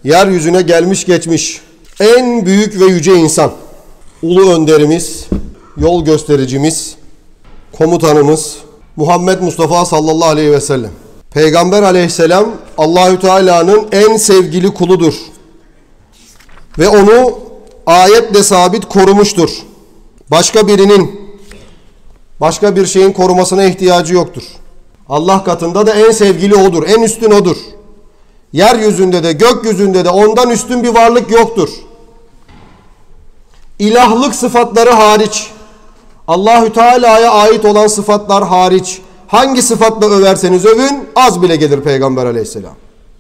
yeryüzüne gelmiş geçmiş en büyük ve yüce insan, ulu önderimiz, yol göstericimiz, komutanımız Muhammed Mustafa sallallahu aleyhi ve sellem. Peygamber aleyhisselam Allahü Teala'nın en sevgili kuludur ve onu ayetle sabit korumuştur. Başka bir şeyin korumasına ihtiyacı yoktur. Allah katında da en sevgili odur, en üstün odur. Yeryüzünde de gökyüzünde de ondan üstün bir varlık yoktur. İlahlık sıfatları hariç, Allahü Teala'ya ait olan sıfatlar hariç, hangi sıfatla överseniz övün az bile gelir Peygamber aleyhisselam.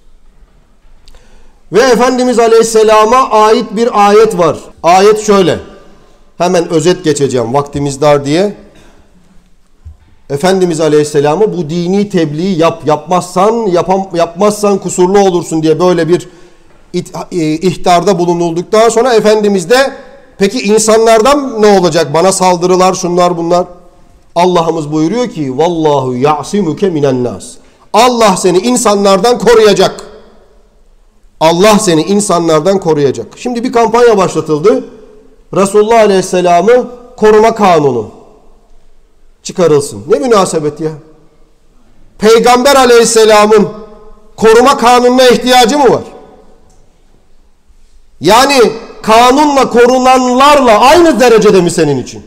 Ve Efendimiz aleyhisselama ait bir ayet var. Ayet şöyle. Hemen özet geçeceğim vaktimiz dar diye. Efendimiz aleyhisselamı bu dini tebliği yapmazsan kusurlu olursun diye böyle bir ihtarda bulunulduktan sonra Efendimiz de peki insanlardan ne olacak? Bana saldırılar, şunlar bunlar. Allah'ımız buyuruyor ki vallahu ya'simuke minen nas. Allah seni insanlardan koruyacak. Allah seni insanlardan koruyacak. Şimdi bir kampanya başlatıldı. Resulullah Aleyhisselam'ı koruma kanunu çıkarılsın. Ne münasebet ya? Peygamber Aleyhisselam'ın koruma kanununa ihtiyacı mı var? Yani kanunla korunanlarla aynı derecede mi senin için?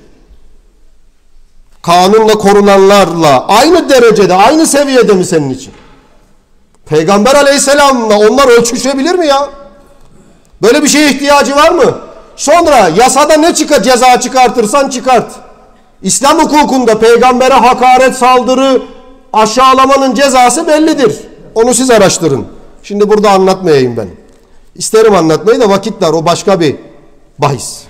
Kanunla korunanlarla aynı derecede, aynı seviyede mi senin için? Peygamber Aleyhisselam'la onlar ölçüşebilir mi ya? Böyle bir şeye ihtiyacı var mı? Sonra yasada ne ceza çıkartırsan çıkart. İslam hukukunda peygambere hakaret, saldırı, aşağılamanın cezası bellidir. Onu siz araştırın. Şimdi burada anlatmayayım ben. İsterim anlatmayı da vakit dar. O başka bir bahis.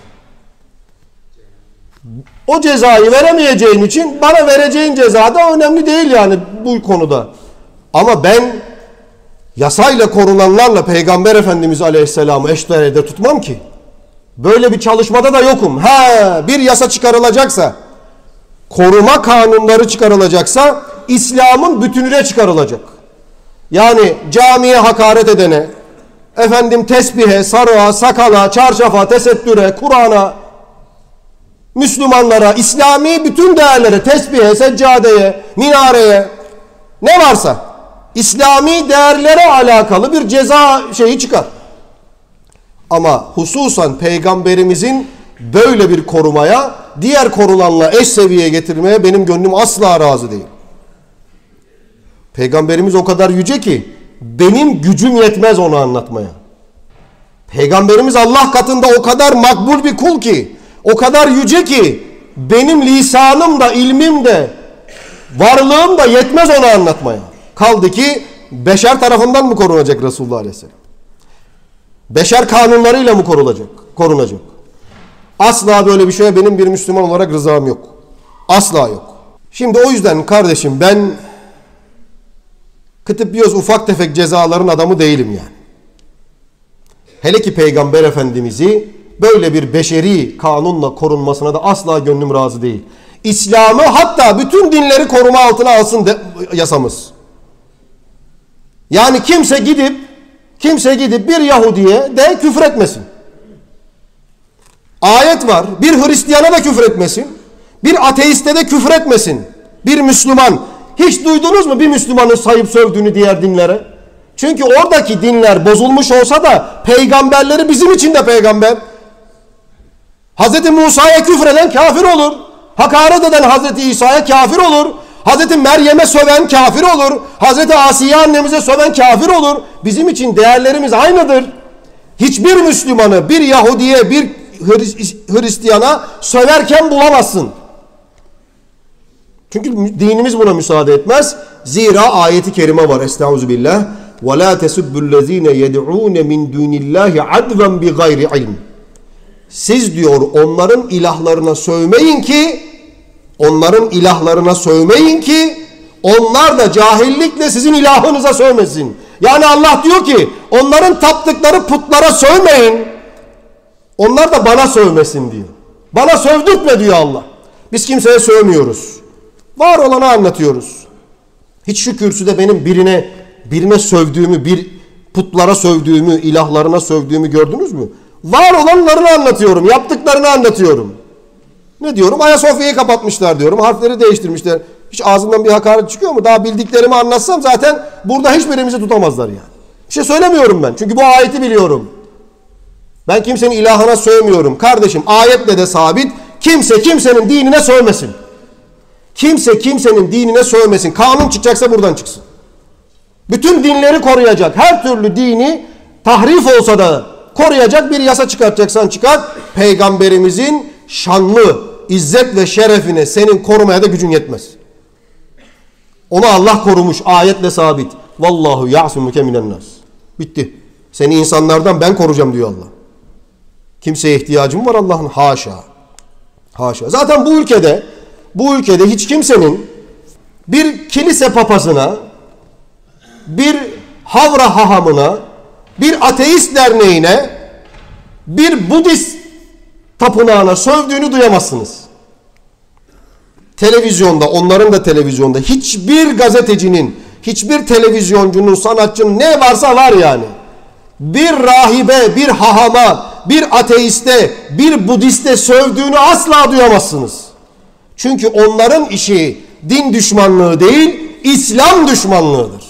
O cezayı veremeyeceğin için bana vereceğin ceza da önemli değil yani bu konuda. Ama ben yasayla korunanlarla Peygamber Efendimiz Aleyhisselam'ı eşdeğerde tutmam ki. Böyle bir çalışmada da yokum. Bir yasa çıkarılacaksa, koruma kanunları çıkarılacaksa İslam'ın bütününe çıkarılacak. Yani camiye hakaret edene, tesbihe, sarığa, sakala, çarşafa, tesettüre, Kur'an'a, Müslümanlara, İslami bütün değerlere, tesbihe, seccadeye, minareye, ne varsa İslami değerlere alakalı bir ceza şeyi çıkar. Ama hususan Peygamberimizin böyle bir korumaya, diğer korulanla eş seviyeye getirmeye benim gönlüm asla razı değil. Peygamberimiz o kadar yüce ki benim gücüm yetmez onu anlatmaya. Peygamberimiz Allah katında o kadar makbul bir kul ki, o kadar yüce ki benim lisanım da, ilmim de, varlığım da yetmez onu anlatmaya. Kaldı ki beşer tarafından mı korunacak Resulullah Aleyhisselam? Beşer kanunlarıyla mı korunacak? Asla böyle bir şeye benim bir Müslüman olarak rızam yok. Asla yok. Şimdi o yüzden kardeşim ben kıtıp yiyoruz ufak tefek cezaların adamı değilim yani. Hele ki Peygamber Efendimiz'i böyle bir beşeri kanunla korunmasına da asla gönlüm razı değil. İslam'ı hatta bütün dinleri koruma altına alsın yasamız. Yani kimse gidip bir Yahudi'ye de küfür etmesin. Ayet var. Bir Hristiyana da küfür etmesin. Bir ateiste de küfür etmesin. Bir Müslüman. Hiç duydunuz mu bir Müslümanın sayıp sövdüğünü diğer dinlere? Çünkü oradaki dinler bozulmuş olsa da peygamberleri bizim için de peygamber. Hz. Musa'ya küfreden kafir olur. Hakaret eden Hz. İsa'ya kafir olur. Hz. Meryem'e söven kafir olur. Hz. Asiye annemize söven kafir olur. Bizim için değerlerimiz aynıdır. Hiçbir Müslümanı bir Yahudiye, bir Hristiyana söverken bulamazsın. Çünkü dinimiz buna müsaade etmez. Zira ayeti kerime var. Estağfirullah. وَلَا تَسُبُّ الَّذ۪ينَ يَدْعُونَ مِنْ دُونِ اللّٰهِ عَدْوًا بِغَيْرِ عِلْمٍ. Siz diyor onların ilahlarına sövmeyin ki onlar da cahillikle sizin ilahınıza sövmesin. Yani Allah diyor ki onların taptıkları putlara sövmeyin. Onlar da bana sövmesin diyor. Bana sövdürtme diyor Allah. Biz kimseye sövmüyoruz. Var olanı anlatıyoruz. Hiç şu kürsüde benim birine sövdüğümü, bir putlara sövdüğümü, ilahlarına sövdüğümü gördünüz mü? Var olanlarını anlatıyorum, yaptıklarını anlatıyorum. Ne diyorum? Ayasofya'yı kapatmışlar diyorum, harfleri değiştirmişler. Hiç ağzımdan bir hakaret çıkıyor mu? Daha bildiklerimi anlatsam zaten burada hiçbirimizi tutamazlar yani. Bir şey söylemiyorum ben. Çünkü bu ayeti biliyorum. Ben kimsenin ilahına sövmüyorum. Kardeşim ayetle de sabit. Kimse kimsenin dinine sövmesin. Kimse kimsenin dinine sövmesin. Kanun çıkacaksa buradan çıksın. Bütün dinleri koruyacak. Her türlü dini tahrif olsa da koruyacak bir yasa çıkartacaksan çıkart. Peygamberimizin şanlı, izzet ve şerefine senin korumaya da gücün yetmez. Onu Allah korumuş. Ayetle sabit. Vallahu ya'sumuke minen nas. Bitti. Seni insanlardan ben koruyacağım diyor Allah. Kimseye ihtiyacım var Allah'ın? Haşa. Haşa. Zaten bu ülkede hiç kimsenin bir kilise papazına, bir havra hahamına, bir ateist derneğine, bir Budist tapınağına sövdüğünü duyamazsınız. Televizyonda, onların da televizyonda hiçbir gazetecinin, hiçbir televizyoncunun, sanatçının ne varsa var yani. Bir rahibe, bir hahama, bir ateiste, bir Budiste sövdüğünü asla duyamazsınız. Çünkü onların işi din düşmanlığı değil, İslam düşmanlığıdır.